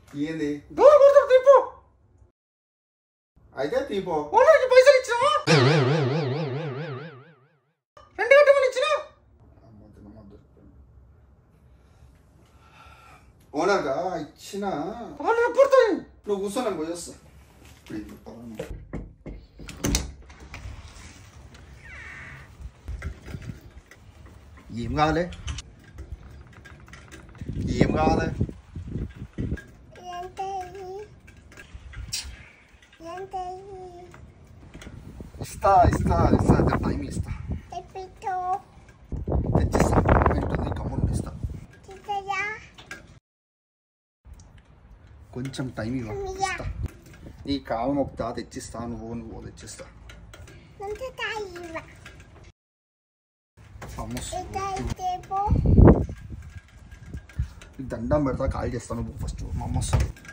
ఏంది డోర్ కొడతాడు తీపో. అయితే తీపో. ఓనర్కి పైసలు ఇచ్చినావా? 2 గంటలు ఇచ్చినా? ఓనర్గా ఇచ్చిన. ఓనర్ పడతాయి. నువ్వు కూర్చోను పోయి వస్తా. ఏం కావాలి? ఏం కావాలి? ఇస్తా ఇస్తా ఇస్తా టైం ఇస్తా. తెచ్చిస్తా. కమ్ముడు ఇస్తా. కొంచెం టైం ఇస్తా. నీ కాలు మొక్తా తెచ్చిస్తా. నువ్వు తెచ్చిస్తా. దండం పెడతా కాల్ చేస్తాను ఫస్ట్. మా అమ్మ వస్తుంది.